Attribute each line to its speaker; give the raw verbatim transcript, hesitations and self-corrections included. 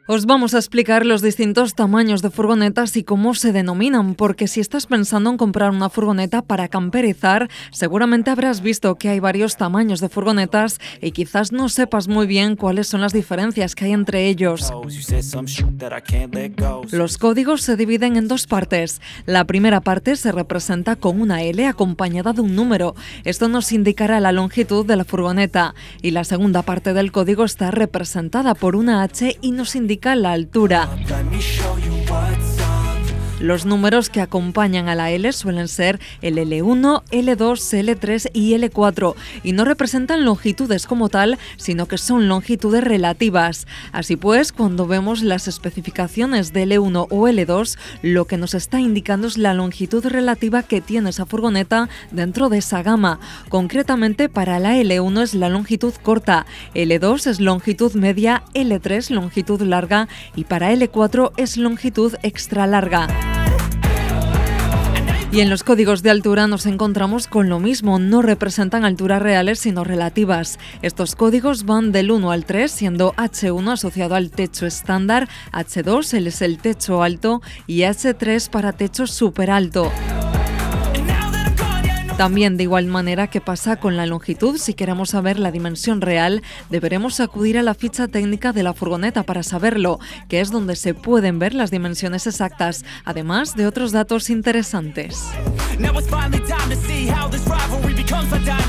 Speaker 1: Os vamos a explicar los distintos tamaños de furgonetas y cómo se denominan, porque si estás pensando en comprar una furgoneta para camperizar, seguramente habrás visto que hay varios tamaños de furgonetas y quizás no sepas muy bien cuáles son las diferencias que hay entre ellos. Los códigos se dividen en dos partes. La primera parte se representa con una L acompañada de un número. Esto nos indicará la longitud de la furgoneta. Y la segunda parte del código está representada por una H y nos indica la altura. Los números que acompañan a la L suelen ser el L uno, L dos, L tres y L cuatro y no representan longitudes como tal, sino que son longitudes relativas. Así pues, cuando vemos las especificaciones de L uno o L dos, lo que nos está indicando es la longitud relativa que tiene esa furgoneta dentro de esa gama. Concretamente, para la L uno es la longitud corta, L dos es longitud media, L tres longitud larga y para L cuatro es longitud extra larga. Y en los códigos de altura nos encontramos con lo mismo, no representan alturas reales sino relativas. Estos códigos van del uno al tres, siendo H uno asociado al techo estándar, H dos es el techo alto y H tres para techo súper alto. También de igual manera que pasa con la longitud, si queremos saber la dimensión real, deberemos acudir a la ficha técnica de la furgoneta para saberlo, que es donde se pueden ver las dimensiones exactas, además de otros datos interesantes.